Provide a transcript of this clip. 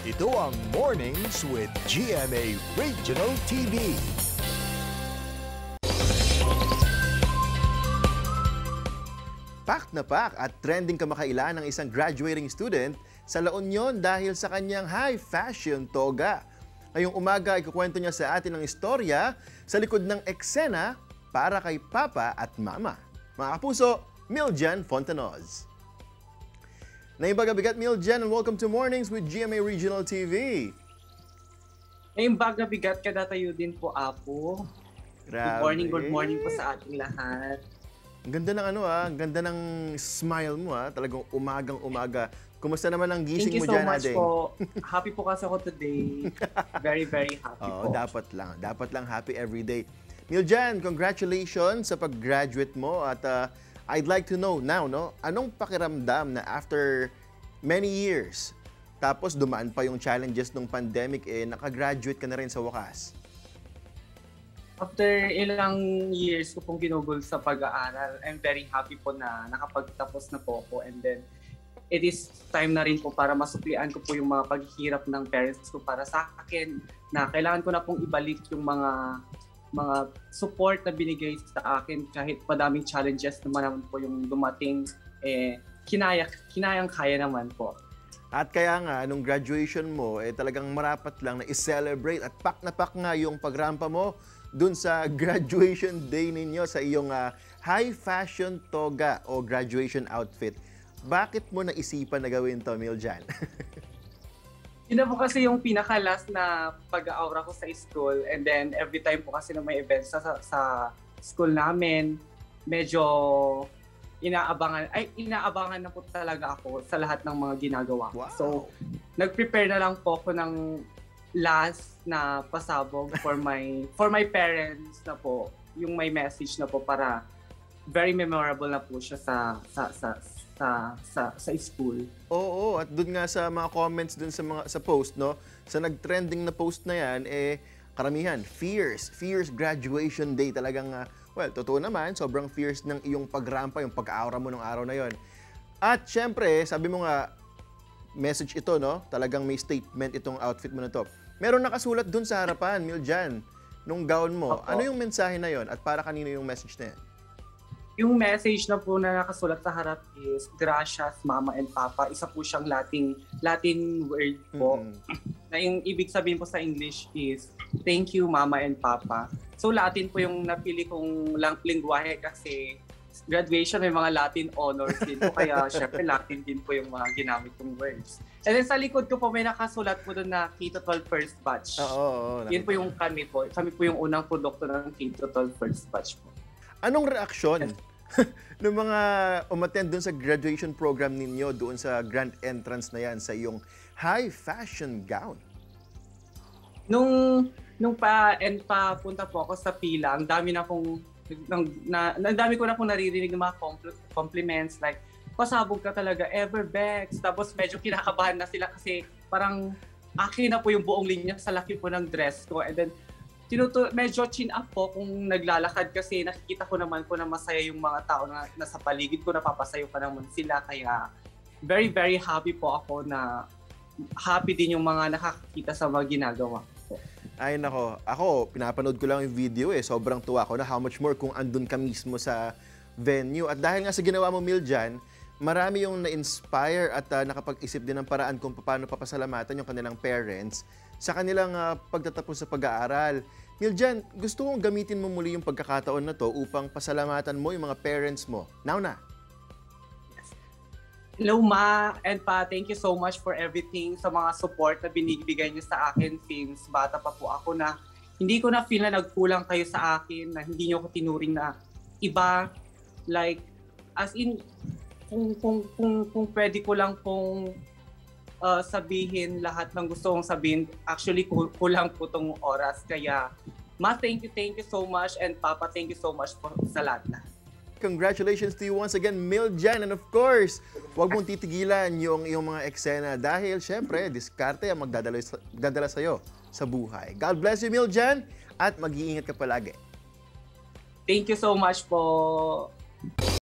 Ito ang Mornings with GMA Regional TV. Pak na pak at trending kamakailan ng isang graduating student sa La Union dahil sa kanyang high fashion toga. Ngayong umaga, ikukwento niya sa atin ang istorya sa likod ng eksena para kay Papa at Mama. Mga kapuso, Miljan Fontanoz. Naimbaga-bigat, Miljan, and welcome to Mornings with GMA Regional TV. Naimbaga-bigat, kadatayo din po, Apo. Grabe. Good morning po sa ating lahat. Ang ganda ng ang ganda ng smile mo talagang umagang-umaga. Kumusta naman ang gising mo dyan, Adeng? Thank you so much po. Happy po kasi ako today. Very, very happy po. Dapat lang happy every day. Miljan, congratulations sa pag-graduate mo at I'd like to know now, anong pakiramdam na after many years, tapos dumaan pa yung challenges ng pandemic, nakagraduate ka na rin sa wakas? After ilang years ko pong ginugol sa pag-aaral, I'm very happy po na nakapagtapos na po ako, and then it is time na rin po para masuklian ko po yung mga paghihirap ng parents ko para sa akin, na kailangan ko na pong ibalik yung mga support na binigay sa akin kahit madaming challenges naman po yung dumating, kinayang-kaya naman po. At kaya nga, nung graduation mo, talagang marapat lang na i-celebrate at pak na pak nga yung pagrampa mo dun sa graduation day ninyo sa iyong high fashion toga o graduation outfit. Bakit mo naisipan na gawin to, Miljan? Yun na po kasi yung pinaka-last na pag-aura ko sa school, and then every time po kasi na may events sa school namin, medyo inaabangan na po talaga ako sa lahat ng mga ginagawa ko. Wow. So, nag-prepare na lang po ako ng last na pasabog for my parents na po, yung may message na po para very memorable na po siya sa school. Oo, at doon nga sa mga comments doon sa post, sa nag-trending na post na yan, karamihan fierce graduation day talagang well, totoo naman, sobrang fierce ng iyong pagrampa, yung pag-aura mo ng araw na yon. At syempre, sabi mo nga, message ito, talagang may statement itong outfit mo na to. Meron nakasulat doon sa harapan, Miljan, nung gown mo. Opo. Ano yung mensahe na yon at para kanino yung message na yan? Yung message na po na nakasulat sa harap is, Gracias, Mama and Papa. Isa po siyang Latin word po. Na yung ibig sabihin po sa English is, Thank you, Mama and Papa. So Latin po yung napili kong lingwahe kasi graduation may mga Latin honors din po. Kaya syempre Latin din po yung mga ginamit kong words. And then sa likod ko po may nakasulat po doon na K-12 first batch. Oo. Yun po yung kami po. Kami po yung unang produkto ng K-12 first batch po. Anong reaksyon ng mga umattend doon sa graduation program ninyo, doon sa grand entrance na yan, sa iyong high fashion gown? Nung papunta po ako sa pila, ang dami ko na pong naririnig ng mga compliments like, pasabog ka talaga, ever Bex. Tapos medyo kinakabahan na sila kasi parang akin na po yung buong linya sa laki po ng dress ko. And then, medyo chin up po kung naglalakad kasi nakikita ko naman po na masaya yung mga tao na nasa paligid ko, napapasayo pa naman sila. Kaya very, very happy po ako na happy din yung mga nakakita sa mga ginagawa ko. Ay nako, ako pinapanood ko lang yung video sobrang tuwa ko na how much more kung andun ka mismo sa venue. At dahil nga sa ginawa mo, Miljan, marami yung na-inspire at nakapag-isip din ng paraan kung paano papasalamatan yung kanilang parents sa kanilang pagtatapos sa pag-aaral. Miljan, gusto kong gamitin mo muli yung pagkakataon na to upang pasalamatan mo yung mga parents mo. Now na! Yes. Hello, Ma and Pa. Thank you so much for everything, sa mga support na binibigay niyo sa akin since bata pa po ako, na hindi ko na feel na nagkulang kayo sa akin, na hindi niyo ako tinuring na iba. Like, as in, kung pwede ko lang pong sabihin lahat ng gusto kong sabihin, actually kulang po tong oras. Kaya, Ma, thank you so much, and Papa, thank you so much po sa lahat na. Congratulations to you once again, Miljan. And of course, huwag mong titigilan yung mga eksena dahil syempre, diskarte ang magdadala sa'yo sa buhay. God bless you, Miljan, at mag-iingat ka palagi. Thank you so much po.